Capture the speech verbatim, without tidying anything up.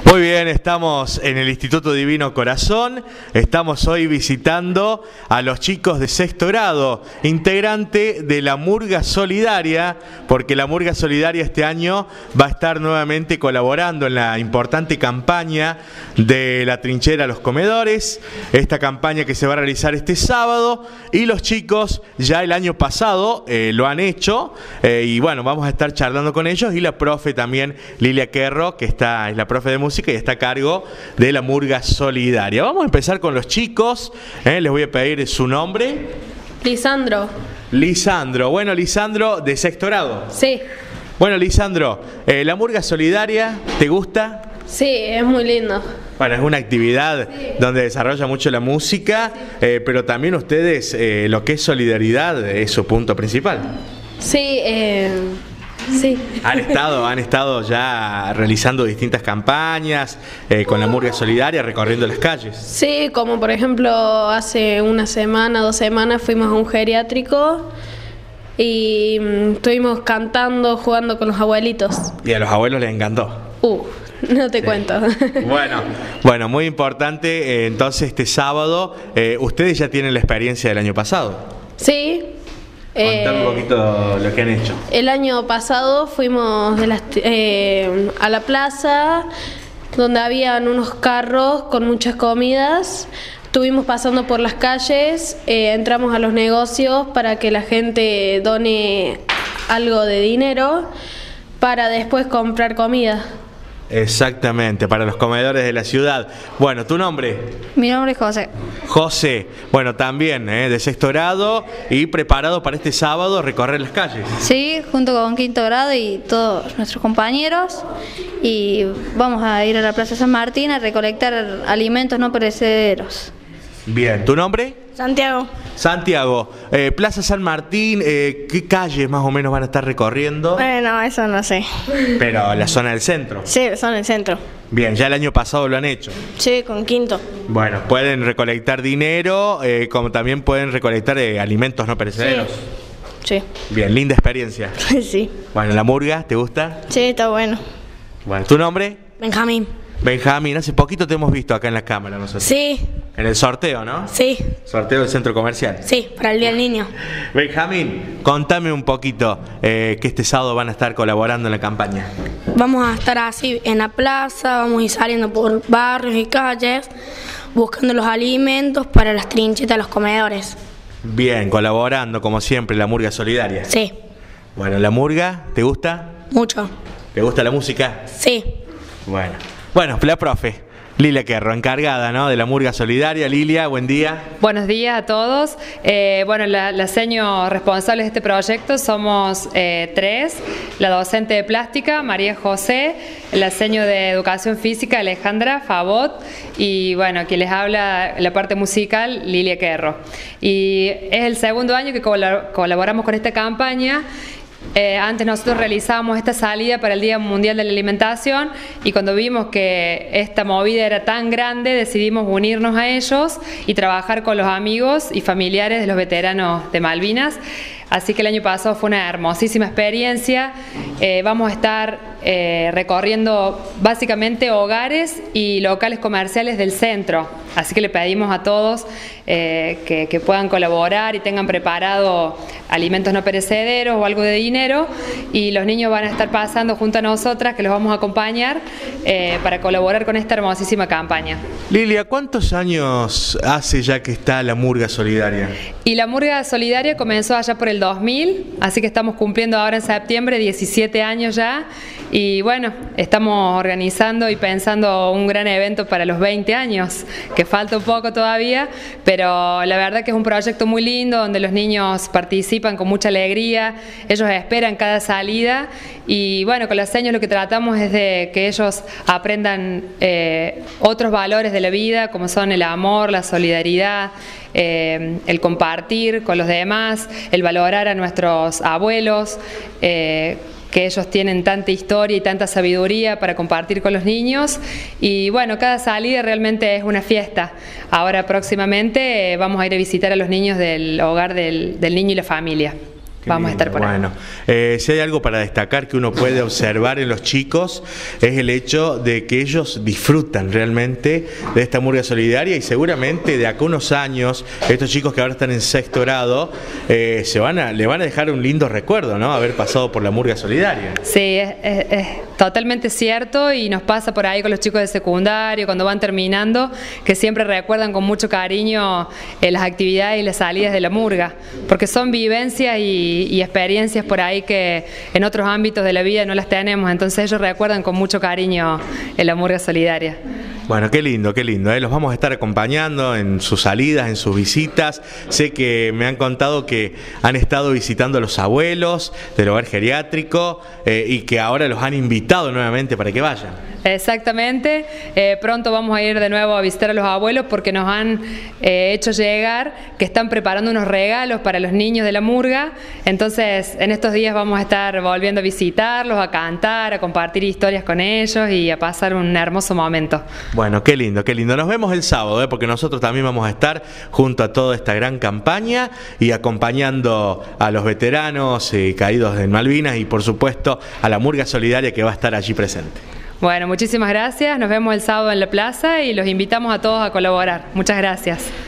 Muy bien, estamos en el Instituto Divino Corazón, estamos hoy visitando a los chicos de sexto grado, integrante de la Murga Solidaria, porque la Murga Solidaria este año va a estar nuevamente colaborando en la importante campaña de la trinchera a los comedores, esta campaña que se va a realizar este sábado, y los chicos ya el año pasado eh, lo han hecho, eh, y bueno, vamos a estar charlando con ellos, y la profe también, Lilia Querro, que está, es la profe de música y está a cargo de la Murga Solidaria. Vamos a empezar con los chicos, ¿eh? Les voy a pedir su nombre. Lisandro. Lisandro, bueno, Lisandro de sexto grado. Sí. Bueno, Lisandro, eh, la Murga Solidaria, ¿te gusta? Sí, es muy lindo. Bueno, es una actividad sí. donde desarrolla mucho la música, sí. eh, pero también ustedes, eh, lo que es solidaridad es su punto principal. Sí, eh... Sí. Han estado, han estado ya realizando distintas campañas eh, con la Murga Solidaria, recorriendo las calles. Sí, como por ejemplo hace una semana, dos semanas fuimos a un geriátrico y mmm, estuvimos cantando, jugando con los abuelitos. Y a los abuelos les encantó. Uh, no te sí. cuento. Bueno, bueno, muy importante. Eh, entonces este sábado, eh, ustedes ya tienen la experiencia del año pasado. Sí. Contame un poquito lo que han hecho. El año pasado fuimos de las, eh, a la plaza donde habían unos carros con muchas comidas. Estuvimos pasando por las calles, eh, entramos a los negocios para que la gente done algo de dinero para después comprar comida. Exactamente, para los comedores de la ciudad. Bueno, ¿tu nombre? Mi nombre es José. José, bueno, también ¿eh? de sexto grado y preparado para este sábado recorrer las calles. Sí, junto con quinto grado y todos nuestros compañeros. Y vamos a ir a la Plaza San Martín a recolectar alimentos no perecederos. Bien, ¿tu nombre? Santiago. Santiago, eh, Plaza San Martín, eh, ¿qué calles más o menos van a estar recorriendo? Bueno, eso no sé. Pero la zona del centro. Sí, la zona del centro. Bien, ya el año pasado lo han hecho. Sí, con quinto. Bueno, pueden recolectar dinero, eh, como también pueden recolectar eh, alimentos no perecederos. Sí. Sí. Bien, linda experiencia. Sí. Bueno, ¿la Murga te gusta? Sí, está bueno. Bueno, ¿tu nombre? Benjamín. Benjamín, hace poquito te hemos visto acá en la cámara nosotros. Sí. En el sorteo, ¿no? Sí. Sorteo del centro comercial. Sí, para el Día del Niño. Benjamín, contame un poquito eh, que este sábado van a estar colaborando en la campaña. Vamos a estar así en la plaza, vamos a ir saliendo por barrios y calles, buscando los alimentos para las trinchetas, los comedores. Bien, colaborando como siempre, la Murga Solidaria. Sí. Bueno, ¿la Murga te gusta? Mucho. ¿Te gusta la música? Sí. Bueno, bueno, la profe Lilia Querro, encargada ¿no? de la Murga Solidaria. Lilia, buen día. Buenos días a todos. Eh, bueno, la, la seño responsable de este proyecto somos eh, tres. La docente de plástica, María José, la seño de educación física, Alejandra Favot, y bueno, quien les habla la parte musical, Lilia Querro. Y es el segundo año que colaboramos con esta campaña. Eh, antes nosotros realizábamos esta salida para el Día Mundial de la Alimentación y cuando vimos que esta movida era tan grande decidimos unirnos a ellos y trabajar con los amigos y familiares de los veteranos de Malvinas. Así que el año pasado fue una hermosísima experiencia. Eh, vamos a estar eh, recorriendo básicamente hogares y locales comerciales del centro. Así que le pedimos a todos eh, que, que puedan colaborar y tengan preparado alimentos no perecederos o algo de dinero. Y los niños van a estar pasando junto a nosotras, que los vamos a acompañar eh, para colaborar con esta hermosísima campaña. Lilia, ¿cuántos años hace ya que está la Murga Solidaria? Y la Murga Solidaria comenzó allá por el dos mil, así que estamos cumpliendo ahora en septiembre diecisiete años ya. Y bueno, estamos organizando y pensando un gran evento para los veinte años, que falta un poco todavía, pero la verdad que es un proyecto muy lindo donde los niños participan con mucha alegría, ellos esperan cada salida y bueno, con las señas lo que tratamos es de que ellos aprendan eh, otros valores de la vida como son el amor, la solidaridad, eh, el compartir con los demás, el valorar a nuestros abuelos, eh, que ellos tienen tanta historia y tanta sabiduría para compartir con los niños y bueno, cada salida realmente es una fiesta. Ahora próximamente eh, vamos a ir a visitar a los niños del hogar del, del niño y la familia. Qué vamos lindo. a estar por bueno, ahí. Eh, si hay algo para destacar que uno puede observar en los chicos es el hecho de que ellos disfrutan realmente de esta murga solidaria y seguramente de acá unos años estos chicos que ahora están en sexto grado eh, se van a, le van a dejar un lindo recuerdo, ¿no? Haber pasado por la murga solidaria. Sí, es, es, es totalmente cierto y nos pasa por ahí con los chicos de secundario cuando van terminando que siempre recuerdan con mucho cariño eh, las actividades y las salidas de la murga porque son vivencias y, y experiencias por ahí que en otros ámbitos de la vida no las tenemos, entonces ellos recuerdan con mucho cariño en la murga solidaria. Bueno, qué lindo, qué lindo, ¿eh? Los vamos a estar acompañando en sus salidas, en sus visitas. Sé que me han contado que han estado visitando a los abuelos del hogar geriátrico eh, y que ahora los han invitado nuevamente para que vayan. Exactamente, eh, pronto vamos a ir de nuevo a visitar a los abuelos porque nos han eh, hecho llegar que están preparando unos regalos para los niños de la murga, entonces en estos días vamos a estar volviendo a visitarlos, a cantar, a compartir historias con ellos y a pasar un hermoso momento. Bueno, qué lindo, qué lindo. Nos vemos el sábado, ¿eh? Porque nosotros también vamos a estar junto a toda esta gran campaña y acompañando a los veteranos eh, caídos en Malvinas y por supuesto a la murga solidaria que va a estar allí presente. Bueno, muchísimas gracias, nos vemos el sábado en la plaza y los invitamos a todos a colaborar. Muchas gracias.